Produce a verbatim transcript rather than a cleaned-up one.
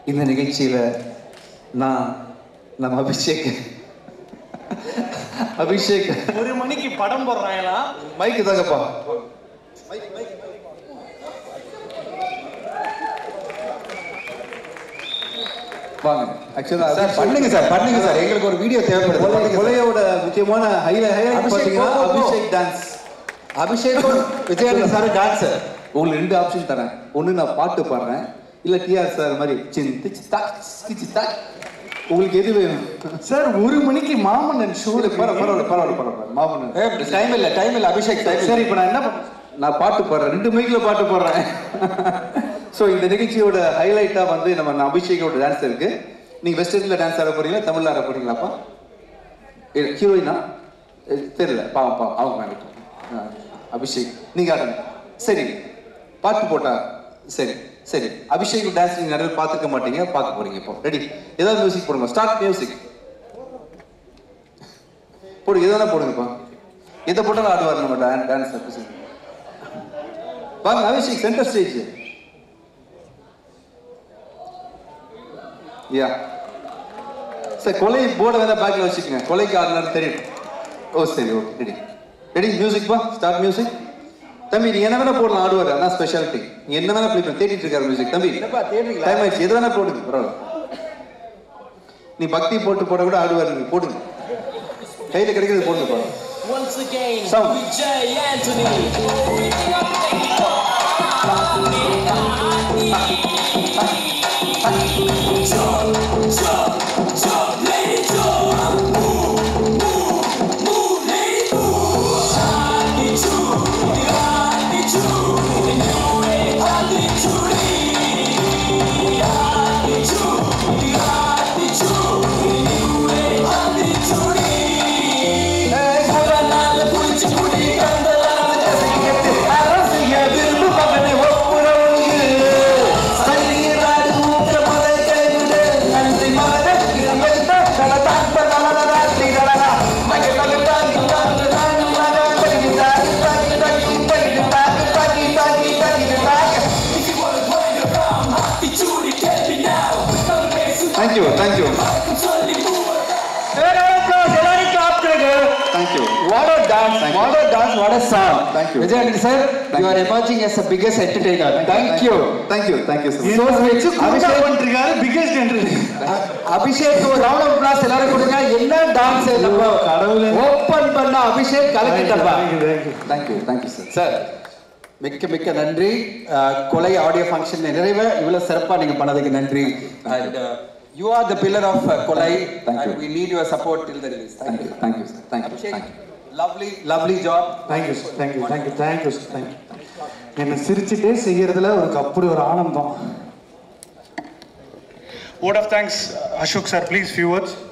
இந்த நிகழ்ச்சியில் நான் நம்ம அபிஷேக் அபிஷேக் ஒரு மணிக்கு படம் போடுறாங்களா? மைக்கு தாங்கப்பா. வாங்க. ஆக்சுவலா சார் பண்ணுங்க சார் பண்ணுங்க சார் எங்களுக்கு ஒரு வீடியோ தேவைப்படுது. கொலையோட முக்கியமான ஹைலைட் ஹைலைட் பார்த்தீங்கன்னா Abhishek dance. Abhishek Vijayanand sir dance. உங்களுக்கு ரெண்டு ஆப்ஷன் தரேன். ஒன்று நான் பாட்டு பாடுறேன், இல்லை டிஆர் சார் மாதிரி சின் திச் தாக் கிச் தாக். உங்களுக்கு எது வேணும் சார்? ஒரு மணிக்கு மாமன்னன் ஷோ. பரவாயில்ல பரவாயில்ல பரவாயில்ல பரவாயில்ல மாமன்னன் டைம் இல்லை டைம் இல்லை அபிஷேக் டைம். சரி, இப்போ நான் என்ன பண்ண, நான் பாட்டு பாடுறேன், ரெண்டு மைக்கில் பாட்டு பாடுறேன். ஸோ இந்த நிகழ்ச்சியோட ஹைலைட்டாக வந்து நம்ம அபிஷேக்கோட டான்ஸ் இருக்கு. நீங்கள் வெஸ்டர்னில் டான்ஸ் ஆட போறீங்களா, தமிழில் ஆட போறீங்களாப்பா? ஹீரோயினா தெரியல, பாவம் பாவம் அவங்க மேலே. அபிஷேக் நீங்கள் ஆடுங்க. சரி, பாட்டு போட்டா சரி சரி. அபிஷேக் டான்ஸ் நீங்கள் நிறைய பார்த்துக்க மாட்டீங்க, பார்க்க போறீங்க. இப்போ ரெடி? ஏதாவது மியூசிக் போடுங்க. ஸ்டார்ட் மியூசிக் போடுங்க. எதனா போடுங்கப்பா. எதை போட்டாலும் ஆடுவார் நம்ம டான்ஸ். அபிஷேக் வாங்க. Abhishek centre stage. Yeah sir, கொலை போர்டை வேணா பேக்ல வச்சுக்கோங்க. கொலைக்கு ஆடுனாலும் தெரியும். ஓ சரி, ஓகே. ரெடி ரெடி மியூசிக் பா. Start music. தம்பி நீ என்ன வேணா போடலாம், ஆடுவார். அதான் ஸ்பெஷாலிட்டி. நீ என்ன வேணா ப்ளே பண்ணி தேடிட்டு இருக்காரு மியூசிக். தம்பி டைம் ஆயிடுச்சு, எது வேணா போடுங்க, பரவாயில்ல. நீ பக்தி போட்டு போட கூட ஆடுவார். நீ போடுங்க, கையில கிடைக்கிறது போடுங்க. பரவாயில்ல. Once again, Sound. Vijay Anthony. Jump, jump, jump, lady, jump. Move, move, move, lady, move. I need you, I need you, and you ain't nothing to me. I need you, I need you, and you ain't nothing to me. Thank you, thank you. Thank you. What a dance, Thank what a dance, what a song. Thank you. Vijayanand sir, you are emerging as the biggest entertainer. Thank you. Thank you, thank you, sir. So sweet. Abhishek பண்றாரு biggest entry. Abhishek ஒரு round of applause எல்லாரும் கொடுங்க. என்ன dance நம்ம கடவுளே. Open பண்ண அபிஷேக் கலக்கிட்டப்பா. Thank you, thank you, sir. Sir மிக்க மிக்க நன்றி. கொலை ஆடியோ ஃபங்க்ஷன் நிறைவே இவ்வளவு சிறப்பா நீங்க பண்ணதுக்கு நன்றி. And uh, you are the pillar of uh, Kolai. Thank and you. we need your support till the release. Thank you, thank you, sir. Thank you, Abhishek, thank you. lovely lovely job. Thank you, sir. Thank you, thank you, thank you, sir. Thank you. என்ன சிரிச்சிட்டே செய்யறதுல ஒரு அப்படி ஒரு ஆனந்தம். Word of thanks, Ashok sir, please few words.